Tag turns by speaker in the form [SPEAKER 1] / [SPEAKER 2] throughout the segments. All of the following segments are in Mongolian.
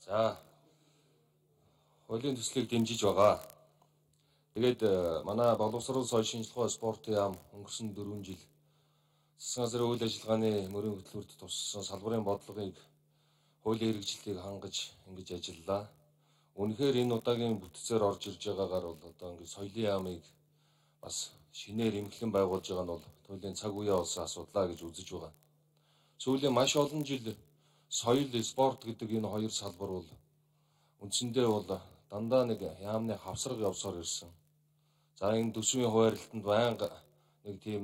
[SPEAKER 1] За, хуулийн төслийг дэмжиж байгаа. Тэгээд манай боловсрол соёл шинжилгээ спортын яам өнгөрсөн 4 жил засгийн газрын үйл ажиллагааны мөрийн хөтөлбөрт туссан салбарын бодлогыг хуулийн хэрэгжлийг хангаж ингэж ажиллалаа. Үнэхээр энэ удаагийн бүтцээр орж ирж байгаагаар бол одоо ингэ соёлын яамыг бас шинээр эмхлэн байгуулж байгаа нь бол туйлын цаг үеэ болсон асуудлаа гэж үзэж байгаа. Сүүлийн маш олон жил соёл, спорт гэдэг энэ хоёр салбар бол үндсэндээ бол дандаа нэг яамны хавсраг явсаар ирсэн. За энэ төсвийн хуваарлалтанд байнга нэг тийм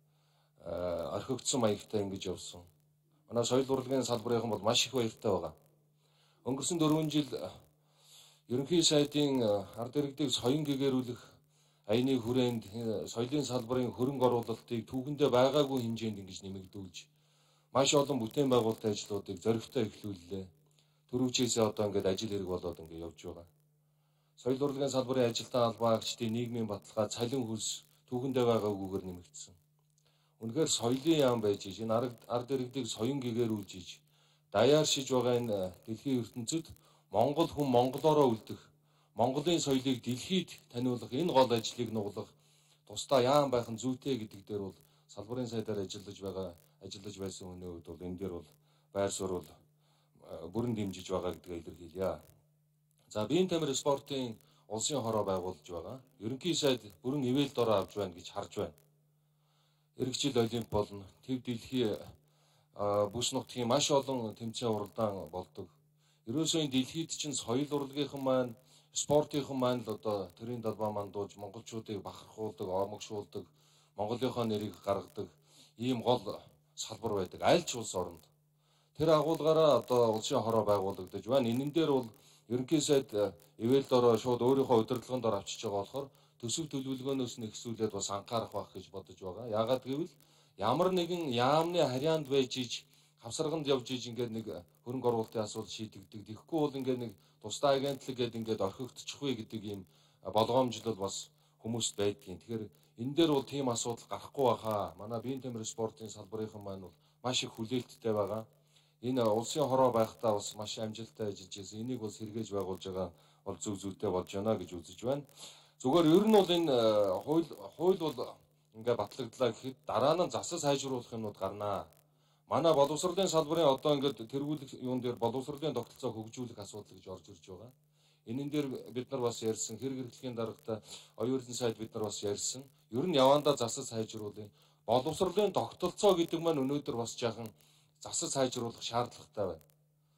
[SPEAKER 1] орхигдсон маягтай ингэж явсан. Манай соёл урлагийн салбарын бол маш их баяртай байгаа. Өнгөрсөн 4 жил ерөнхий сайдын ард иргэдийг соён гэгэрүүлэх аяны хүрээнд соёлын салбарын хөрөнгө оруулалтыг түүхэндээ байгаагүй хэмжээнд ингэж нэмэгдүүлж маш олон бүтээн байгуулалтын ажлуудыг зоригтой эхлүүллээ. Төрөвчээсээ одоо ингээд ажил хэрэг болоод ингээд явж байгаа. Соёл урлагийн салбарын ажилтан албаагчдын нийгмийн баталгаа цалин хөлс түүхэндээ байгаагүйгээр нэмэгдсэн. Үнэхээр соёлын яам байж иж энэ ард иргэдийг соён гэгэрүүлж иж даяар шиж байгаа энэ дэлхийн ертөнцид Монгол хүн монголоороо үлдэх, Монголын соёлыг дэлхийд таниулах энэ гол ажлыг нуглах тусдаа яам байх нь зүйтэй гэдэг дээр бол салбарын сайдаар ажиллаж байсан хүний хувьд бол энэ дээр бол байр суурь бүрэн дэмжиж байгаа гэдгээ илэрхийлье. За биеийн тамир спортын улсын хороо байгуулж байгаа. Ерөнхий сайд бүрэн ивэл дороо авч байна гэж харж байна. Эх жил олимп болно. Төв дэлхийн бүс нутгийн маш олон тэмцээн уралдаан болдог. Ерөөсөө энэ дэлхийд чинь соёл урлагийнхан маань, спортынхан маань л одоо тэрийн далбаа мандууж монголчуудыг бахархуулдаг, омогшуулдаг, Монголынхоо нэрийг гаргадаг ийм гол салбар байдаг аль ч улс оронд. Тэр агуулгаараа одоо улсын хороо байгуулагдаж байна. Энэ дээр бол ерөнхий сайд ивэл дороо шууд өөрийнхөө удирдлагын дор авчиж байгаа болохоор төсөв төлөвлөгөөнөөс нь ихсүүлээд бас анхаарах байх гэж бодож байгаа. Яагаад гэвэл ямар нэгэн яамны харьяанд байж иж хавсарганд явж иж ингээд нэг хөрөнгө оруулалтын асуудал шийдэгдэг. Тэгэхгүй бол ингээд нэг тусдаа агентлаг гэдэг ингээд орхигдчих вэ гэдэг ийм болгоомжлол бас хүмүүст байдгийн. Тэгэхээр энэ дээр бол тийм асуудал гарахгүй байхаа. Манай биеийн тамир спортын салбарынхан маань бол маш их хүлээлттэй байгаа. Энэ улсын хороо байхдаа бас маш амжилттай ажиллаж байсан. Энийг бол сэргээж байгуулж байгаа бол зүйтэй болж байна гэж үзэж байна. Зүгээр ер нь бол энэ хууль бол ингээ батлагдлаа гэхэд дараа нь засал сайжруулах юмнууд гарнаа. Манай боловсролын салбарын одоо ингээд тэргүүлэх юун дээр боловсролын тогтолцоо хөгжүүлэх асуудал гэж орж ирж байгаа. Энэн дээр бид нар бас ярьсан хэрэг хэрэглэхийн даргатай оюурлын сайд бид нар бас ярьсан. Ер нь явандаа засал сайжруулах боловсролын тогтолцоо гэдэг маань өнөөдөр бас жаахан засал сайжруулах шаардлагатай байна.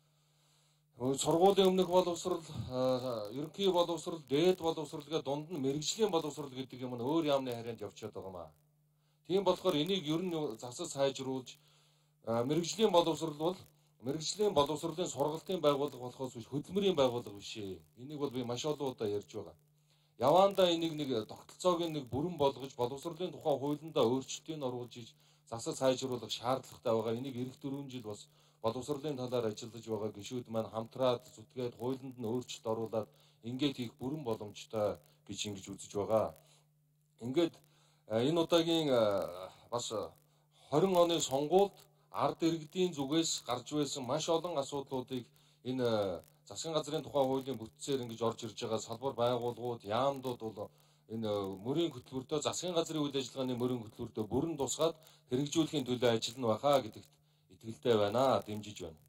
[SPEAKER 1] Сургуулийн өмнөх боловсрол, ерөнхий боловсрол, дээд боловсрол гэдэг дунд нь мэрэгжлийн боловсрол гэдэг юм нь өөр яамны харьяанд явчихад байгаа маа. Тийм болохоор энийг ер нь засал сайжруулж мэрэгжлийн боловсрол бол мэрэгжлийн боловсролын сургалтын байгууллага болохоос биш хөдөлмөрийн байгууллага биш ээ. Энийг бол би маш олон удаа ярьж байгаа. Явандаа энийг нэг тогтолцоог нэг бүрэн болгож боловсролын тухай хуулиндаа өөрчлөлтийг оруулж иж засал сайжруулах шаардлагатай байгаа. Энийг эх 4 жил бас боловсролын талаар ажиллаж байгаа гишүүд маань хамтраад зүтгээд хуулинд нь өөрчлөлт оруулаад ингээд хийх бүрэн боломжтой гэж ингэж үзэж байгаа. Ингээд энэ удаагийн бас 20 оны сонгуульд ард иргэдийн зүгээс гарч байсан маш олон асуудлуудыг энэ засгийн газрын тухай хуулийн бүтцээр ингэж орж ирж байгаа салбар байгууллагууд, яамдууд бол энэ мөрийн хөтөлбөртөө засгийн газрын үйл ажиллагааны мөрийн хөтөлбөртөө бүрэн тусгаад хэрэгжүүлэхийн төлөө ажиллана байхаа гэдэгт итгэлтэй байна, дэмжиж байна.